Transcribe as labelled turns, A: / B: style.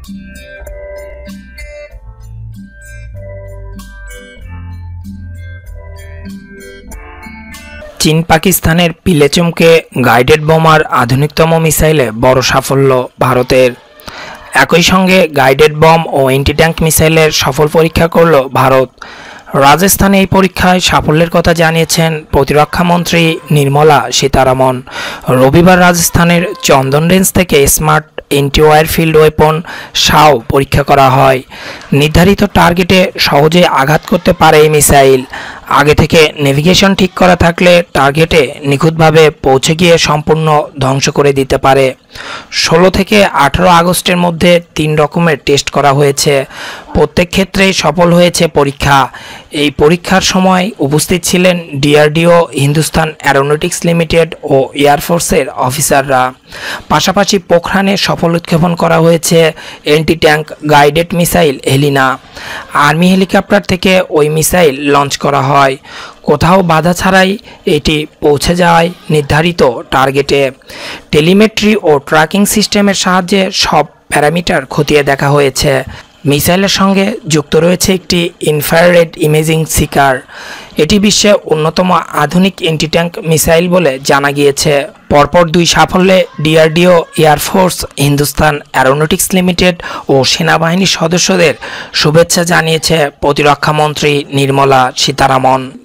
A: চীন পাকিস্তানের পিলেচমকে গাইডেড বোমার আধুনিকতম মিসাইলে বড় সাফল্য ভারতের। একই সঙ্গে গাইডেড বম ও অ্যান্টি ট্যাঙ্ক মিসাইলের সফল পরীক্ষা করল ভারত। রাজস্থানে এই পরীক্ষায় সাফল্যের কথা জানিয়েছেন প্রতিরক্ষা মন্ত্রী নির্মলা সীতারামন। রবিবার রাজস্থানের চন্দন রেঞ্জ থেকে স্মার্ট এন্টি-ওয়ার ফিল্ড ওয়েপন সাও পরীক্ষা করা হয়। নির্ধারিত টার্গেটে সহজে আঘাত করতে পারে এই মিসাইল। আগে থেকে নেভিগেশন ঠিক করা থাকলে টার্গেটে নিখুঁতভাবে পৌঁছে গিয়ে সম্পূর্ণ ধ্বংস করে দিতে পারে। 16 থেকে 18 আগস্টের মধ্যে 3 রকমের টেস্ট করা হয়েছে। প্রত্যেক ক্ষেত্রেই সফল হয়েছে পরীক্ষা। এই পরীক্ষার সময় উপস্থিত ছিলেন ডিআরডিও, হিন্দুস্তান অ্যারোনটিক্স লিমিটেড ও এয়ারফোর্সের অফিসাররা। পাশাপাশি পোখরানে সফল উৎক্ষেপণ করা হয়েছে anti tank guided missile Helina. Army helicopter থেকে ওই মিসাইল লঞ্চ করা হয়। কোথাও বাধা ছাড়াই এটি পৌঁছে যায় নির্ধারিত টার্গেটে। টেলিমেট্রি ও ট্র্যাকিং সিস্টেমের সাহায্যে সব প্যারামিটার খতিয়ে দেখা হয়েছে। মিসাইলের সঙ্গে যুক্ত রয়েছে একটি ইনফ্রারেড ইমেজিং সিকার। এটি বিশ্বের অন্যতম আধুনিক অ্যান্টি ট্যাঙ্ক মিসাইল বলে জানা গিয়েছে। পরপর 2 সাফল্যে DRDO, air force, Hindustan Aeronautics Limited ও সেনাবাহিনীর সদস্যদের শুভেচ্ছা জানিয়েছে প্রতিরক্ষা মন্ত্রী নির্মলা সীতারামন।